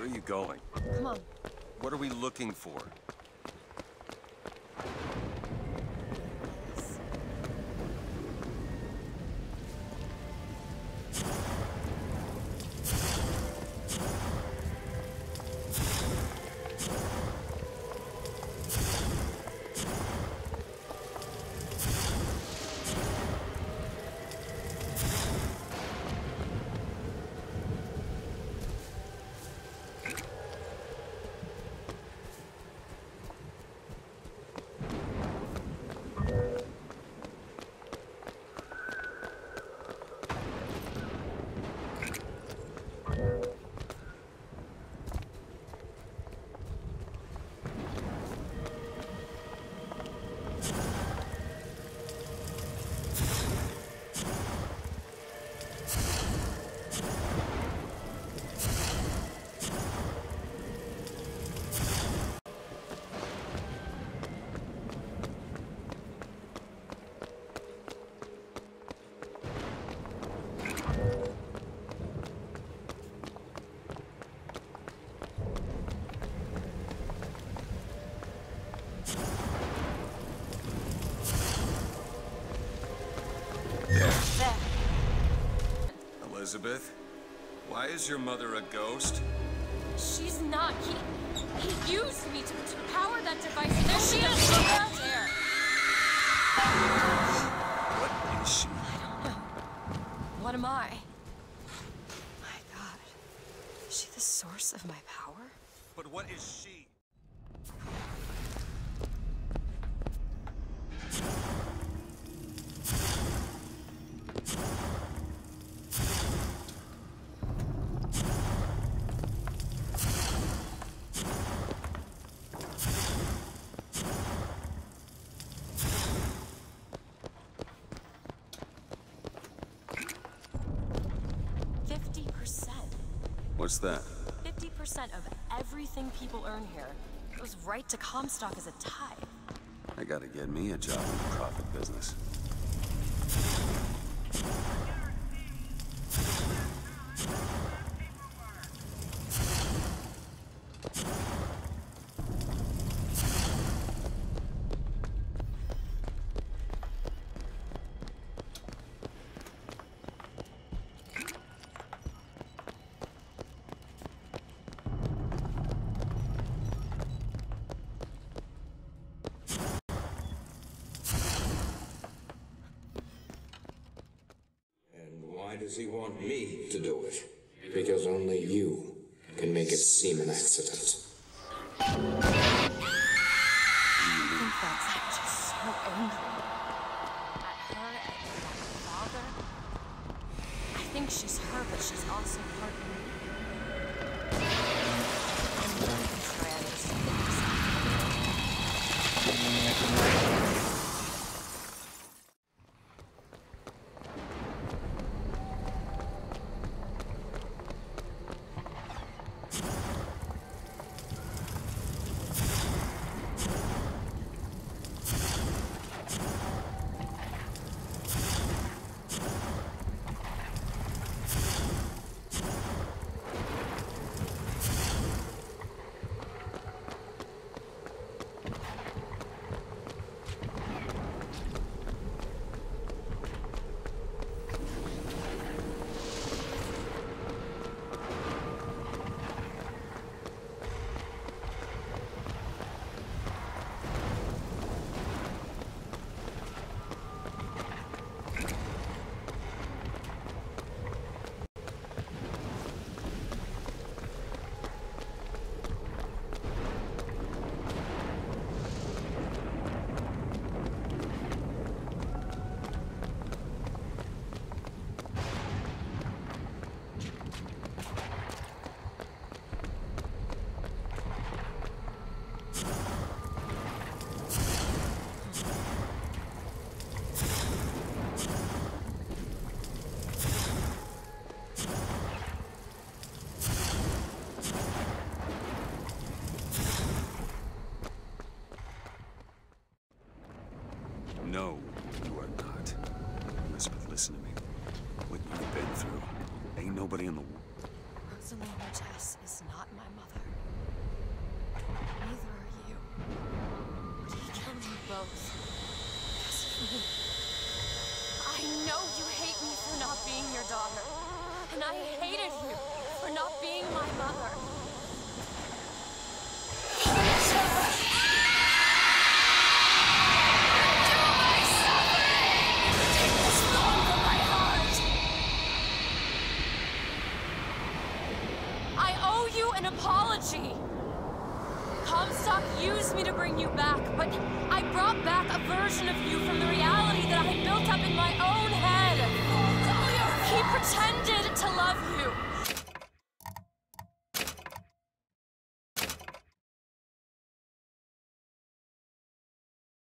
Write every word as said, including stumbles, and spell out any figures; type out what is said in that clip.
Where are you going? Come on. What are we looking for? Elizabeth, why is your mother a ghost? She's not. He he used me to, to power that device. There she is! Right there. What is she? I don't know. What am I? My God. Is she the source of my power? But what is she? What's that? fifty percent of everything people earn here goes right to Comstock as a tithe. I gotta get me a job in the profit business. Why does he want me to do it? Because only you can make it seem an accident. I think that's I'm just so angry. At her, at my father. I think she's her, but she's also part of me. I'm not sure I understand this. No, you are not. Elizabeth, listen to me. What you've been through, ain't nobody in the world. Selena Tess is not my mother. Neither are you. But he killed you both. Because of me. I know you hate me for not being your daughter. And I hated you for not being my mother. An apology. Comstock used me to bring you back, but I brought back a version of you from the reality that I had built up in my own head. He pretended